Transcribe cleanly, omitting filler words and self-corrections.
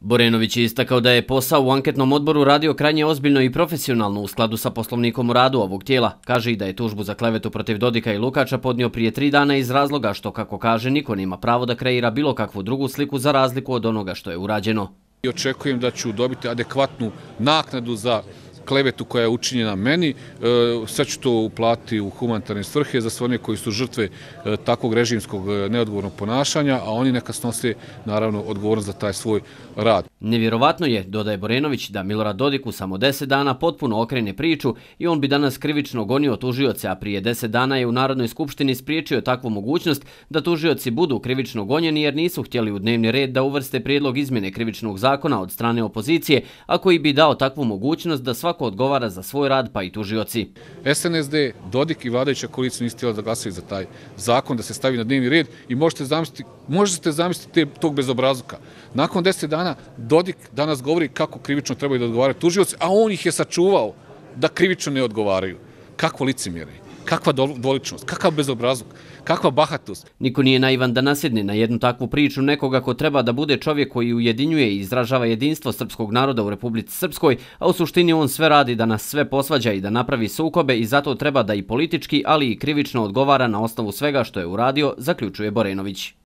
Borenović je istakao da je posao u anketnom odboru radio krajnje ozbiljno i profesionalno u skladu sa poslovnikom o radu ovog tijela. Kaže i da je tužbu za klevetu protiv Dodika i Lukača podnio prije 3 dana iz razloga što, kako kaže, niko nema pravo da kreira bilo kakvu drugu sliku za razliku od onoga što je urađeno. Očekujem da ću dobiti adekvatnu naknadu za klevetu koja je učinjena meni. Sve ću to uplatiti u humanitarne svrhe za sve one koji su žrtve takvog režimskog neodgovornog ponašanja, a oni neka snose naravno odgovornost za taj svoj rad. Nevjerovatno je, dodaje Borenović, da Milorad Dodik u samo 10 dana potpuno okrene priču i on bi danas krivično gonio tužioce, a prije 10 dana je u Narodnoj skupštini spriječio takvu mogućnost da tužioci budu krivično gonjeni jer nisu htjeli u dnevni red da uvrste prijedlog izmjene krivičnog zakona od strane opozicije, a koji bi dao takvu mogućnost da svako odgovara za svoj rad, pa i tužioci. SNSD, Dodik i vladajuća koalicija nisu htjeli da glasaju za taj zakon, da se stavi na dnevni red i možete zamisliti tog bezobrazluka. Nakon 10 dana Dodik danas govori kako krivično trebaju da odgovaraju tužioci, a on ih je sačuvao da krivično ne odgovaraju. Kakvo licemjerje, kakva dvoličnost, kakav bezobrazluk, kakva bahatost. Niko nije naivan da nasjedne na jednu takvu priču nekoga ko treba da bude čovjek koji ujedinjuje i izražava jedinstvo srpskog naroda u Republici Srpskoj, a u suštini on sve radi da nas sve posvađa i da napravi sukobe i zato treba da i politički, ali i krivično odgovara na osnovu svega što je uradio, zaključuje Borenović.